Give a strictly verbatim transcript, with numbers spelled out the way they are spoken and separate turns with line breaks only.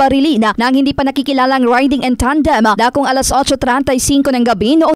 barilin ng hindi pa nakikilalang riding in tandem dakong alas otso trenta y singko ng gabi noong